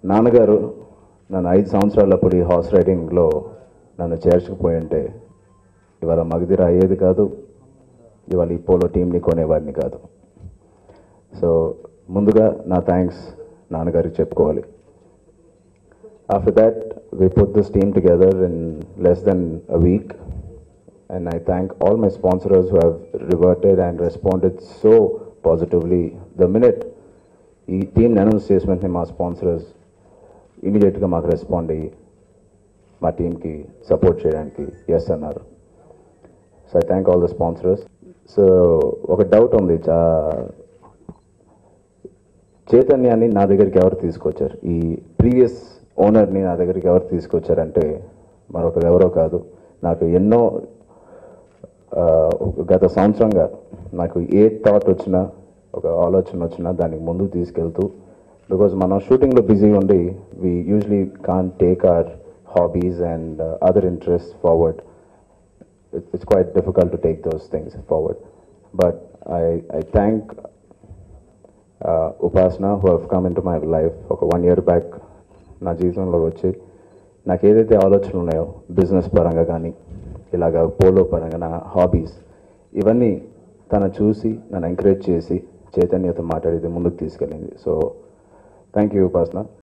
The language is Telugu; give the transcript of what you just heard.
నాన్నగారు నన్ను 5 సంవత్సరాలప్పుడు ఈ హార్స్ రైడింగ్లో నన్ను చేర్చకపోయి ఉంటే ఇవాళ మగధీర అయ్యేది కాదు, ఇవాళ ఈ పోలో టీంని కొనేవాడిని కాదు. సో ముందుగా నా థ్యాంక్స్ నాన్నగారికి చెప్పుకోవాలి. After that, we put this team together in less than a week, and I thank all my sponsors who have reverted and responded so positively. The minute ఈ టీమ్ అనౌన్స్ చేసిన వెంటనే మా స్పాన్సర్స్ ఇమీడియట్గా మాకు రెస్పాండ్ అయ్యి మా టీంకి సపోర్ట్ చేయడానికి ఎస్ అన్నారు. So I thank all the sponsors. So ఒక డౌట్ ఉంది, చైతన్యాన్ని నా దగ్గరికి ఎవరు తీసుకొచ్చారు, ఈ ప్రీవియస్ ఓనర్ని నా దగ్గరికి ఎవరు తీసుకొచ్చారంటే మరొకరు ఎవరో కాదు. నాకు ఎన్నో గత సంవత్సరంగా నాకు ఏ థాట్ వచ్చినా, ఒక ఆలోచన వచ్చినా దానికి ముందుకు తీసుకెళ్తూ, బికాజ్ మనం షూటింగ్లో బిజీగా ఉండి we usually can't take our hobbies and other interest forward. It's quite difficult to take those things forward. But I thank Upasana who have come into my life ఒక 1 year back. నా జీవితంలో వచ్చి నాకు ఏదైతే ఆలోచనలు ఉన్నాయో బిజినెస్ పరంగా కానీ ఇలాగ పోలో పరంగా నా హాబీస్ ఇవన్నీ తను చూసి నన్ను ఎంకరేజ్ చేసి చైతన్యతో మాట్లాడితే ముందుకు తీసుకెళ్ళింది. సో థ్యాంక్ యూ ఉపాసన.